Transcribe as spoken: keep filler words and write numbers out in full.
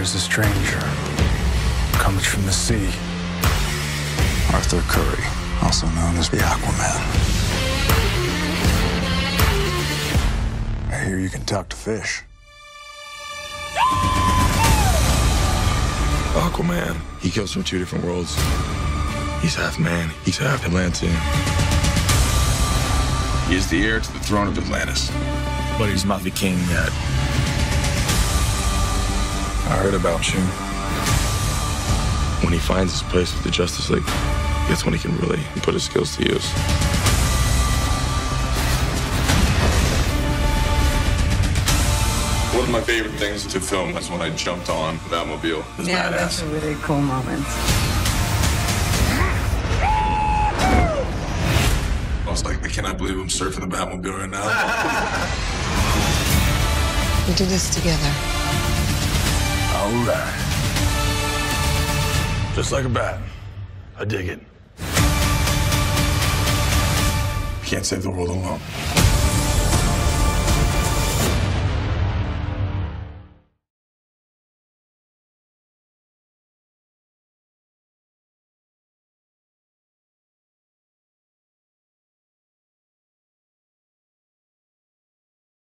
There's a stranger. Comes from the sea. Arthur Curry, also known as the Aquaman. I hear you can talk to fish. Aquaman, he comes from two different worlds. He's half man, he's half Atlantean. He is the heir to the throne of Atlantis. But he's not the king yet. I heard about you. When he finds his place with the Justice League, that's when he can really put his skills to use. One of my favorite things to film was when I jumped on the Batmobile. It was Yeah, badass. that's a really cool moment. I was like, I cannot believe I'm surfing the Batmobile right now. We do this together. All right. Just like a bat. I dig it. You can't save the world alone.